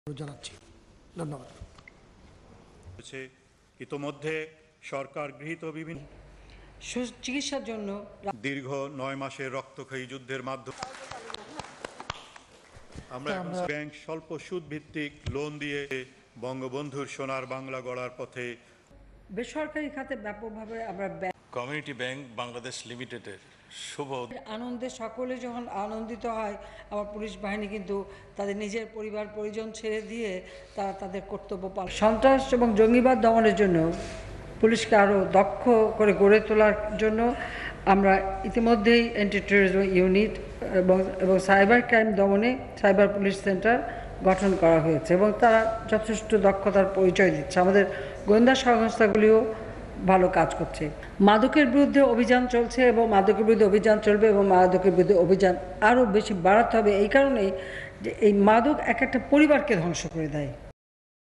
জানাচ্ছি। ধন্যবাদ। ইতোমধ্যে সরকার গৃহীত বিভিন্ন চিকিৎসার জন্য দীর্ঘ 9 মাসের রক্তক্ষয়ী যুদ্ধের মাধ্যমে আমরা এখন ব্যাংক স্বল্প সুদ ভিত্তিক লোন দিয়ে বঙ্গবন্ধুর সোনার বাংলা গড়ার পথে বেসরকারি খাতে ব্যাপকভাবে আমরা কমিউনিটি ব্যাংক বাংলাদেশ লিমিটেডের শুভ আনন্দে সকলে যখন আনন্দিত হয়, আমার পুলিশ বাহিনী কিন্তু তাদের নিজের পরিবার পরিজন ছেড়ে দিয়ে তারা তাদের কর্তব্য পালন। সন্ত্রাস এবং জঙ্গিবাদ দমনের জন্য পুলিশকে আরও দক্ষ করে গড়ে তোলার জন্য আমরা ইতিমধ্যেই অ্যান্টি টেররিজম ইউনিট এবং সাইবার ক্রাইম দমনে সাইবার পুলিশ সেন্টার গঠন করা হয়েছে এবং তারা যথেষ্ট দক্ষতার পরিচয় দিচ্ছে। আমাদের গোয়েন্দা সংস্থাগুলিও ভালো কাজ করছে। মাদকের বিরুদ্ধে অভিযান চলছে এবং মাদকের বিরুদ্ধে অভিযান চলবে এবং মাদকের বিরুদ্ধে অভিযান আরও বেশি বাড়াতে হবে, এই কারণেই যে এই মাদক এক একটা পরিবারকে ধ্বংস করে দেয়।